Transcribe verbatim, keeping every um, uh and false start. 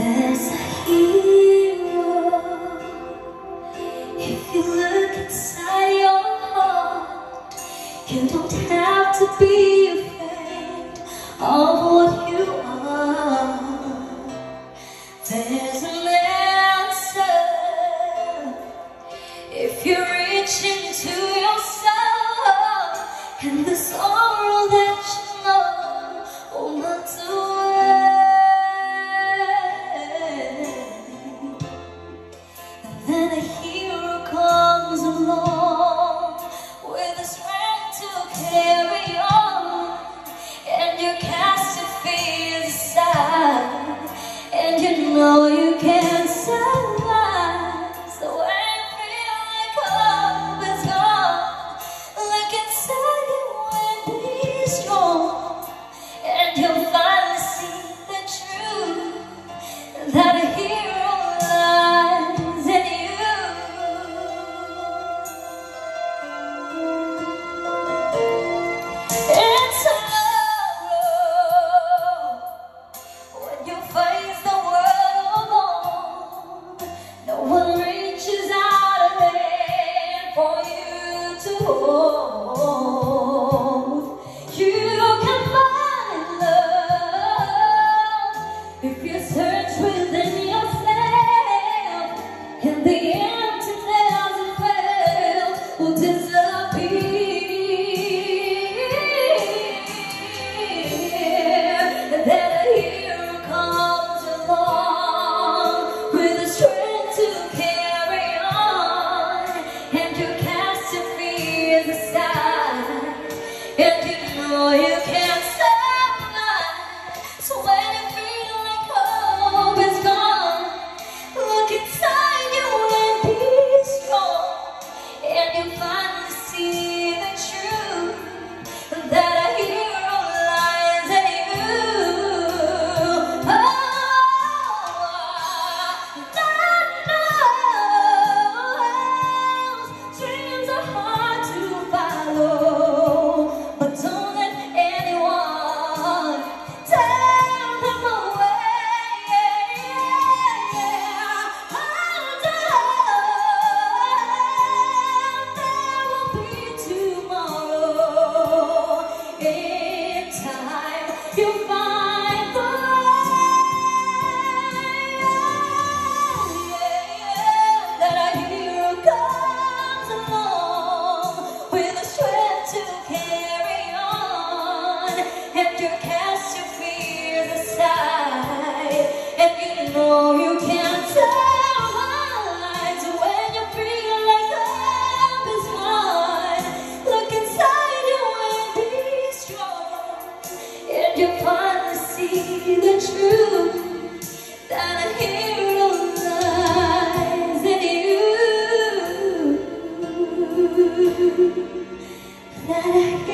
There's a hero. If you look inside your heart, you don't have to be afraid of what you are. There's an answer if you reach into your soul, and the sorrow that you know will melt away. And then a hero comes along with the strength to carry on, and you cast your fears aside, and you know you can survive. So when you feel like hope is gone, look inside you and be strong, and you'll finally see the truth, that a hero lies in you. And tomorrow, when you face the world alone, no one reaches out a hand for you to hold. You can find love if you search within yourself, and the emptiness you felt will disappear. That a hero comes along with the strength to carry on, and you cast your fears aside, and you know you can survive. So when you feel like hope is gone, look inside you and be strong, and you finally see the truth, that a hero lies in you. Oh, God knows dreams are hard to follow, but don't let anyone tear them away. Hold on, there will be tomorrow. In time, you'll find the way. That a hero comes along with the strength to carry on, and you cast your fears aside, and you know you can survive. So when you feel like hope is gone, look inside you and be strong, and you finally see the truth, that a hero lies in you. That a